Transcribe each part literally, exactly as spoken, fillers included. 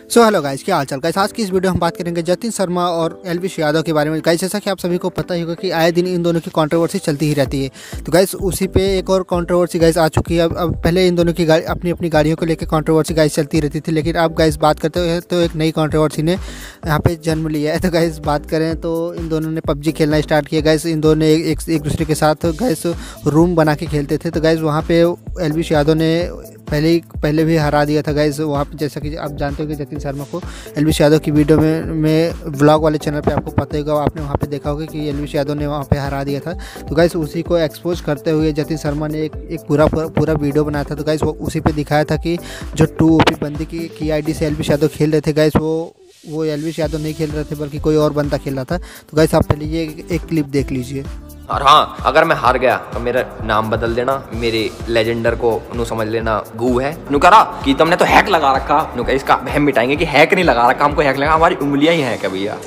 So hello guys, क्या हाल चाल guys. आज की इस वीडियो हम बात करेंगे जतिन शर्मा और एलविश यादव के बारे में। गाइस जैसा कि आप सभी को पता ही होगा कि आए दिन इन दोनों की कंट्रोवर्सी चलती ही रहती है। तो गाइस उसी पे एक और कंट्रोवर्सी गाइस आ चुकी है। अब अब पहले इन दोनों की गाड़ी अपनी अपनी गाड़ियों को लेकर कंट्रोवर्सी गाइस चलती रहती थी, लेकिन अब गाइस बात करते हुए तो एक नई कंट्रोवर्सी ने यहाँ पे जन्म लिया है। तो गाइस बात करें तो इन दोनों ने पबजी खेलना स्टार्ट किया। गाइस इन दोनों ने एक, एक दूसरे के साथ गाइस रूम बना के खेलते थे। तो गाइस वहाँ पे एलविश यादव ने पहले ही पहले भी हरा दिया था गाइस वहाँ पे। जैसा कि आप जानते हो कि जतिन शर्मा को एलविश यादव की वीडियो में में व्लॉग वाले चैनल पे आपको पता होगा, आपने वहाँ पे देखा होगा कि एलविश यादव ने वहाँ पे हरा दिया था। तो गाइस उसी को एक्सपोज करते हुए जतिन शर्मा ने एक एक पूरा पूरा वीडियो बनाया था। तो गाइस वो उसी पे दिखाया था कि जो टू ओपी बंदी की की आईडी से एलविश यादव खेल रहे थे गाइस, वो वो एलविश यादव नहीं खेल रहे थे बल्कि कोई और बंदा खेल रहा था। तो गाइस आप पहले ये एक क्लिप देख लीजिए। और हाँ, अगर मैं हार गया तो मेरा नाम बदल देना, मेरे लेजेंडर को नु समझ लेना गू है। नु करा कि तुमने तो हैक लगा रखा, नु कहा इसका हम मिटाएंगे कि हैक नहीं लगा रखा, हमको हैक लगा, हमारी उंगलियां ही हैक है भैया।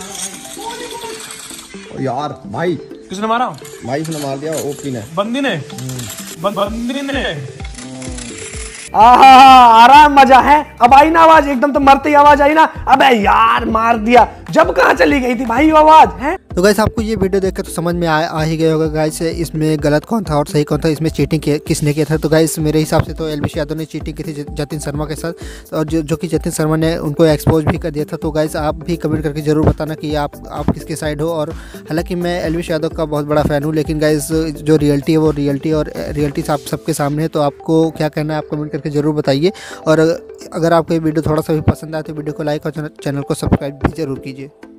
यार भाई किसने मारा? भाई उसने मार दिया, ओपी ने, बंदी ने बं, बंदी ने आहा आराम मजा है। अब आई ना आवाज, एकदम तो मरते ही आवाज आई ना। अबे यार मार दिया, जब कहाँ चली गई थी भाई आवाज है। तो गाइस आपको ये वीडियो देखकर तो समझ में आ, आ ही गया होगा गाइस इसमें गलत कौन था और सही कौन था, इसमें चीटिंग किसने किया था। तो गाइस मेरे हिसाब से तो एलविश यादव ने चीटिंग की थी जतिन शर्मा के साथ, और जो जो कि जतिन शर्मा ने उनको एक्सपोज भी कर दिया था। तो गाइस आप भी कमेंट करके जरूर बताना कि आप आप किसके साइड हो। और हालांकि मैं एलविश यादव का बहुत बड़ा फ़ैन हूँ, लेकिन गाइस जो रियलिटी है वो रियलिटी और रियलिटी आप सबके सामने है। तो आपको क्या कहना है आप कमेंट करके ज़रूर बताइए। और अगर आपको ये वीडियो थोड़ा सा भी पसंद आए तो वीडियो को लाइक और चैनल को सब्सक्राइब भी जरूर कीजिए।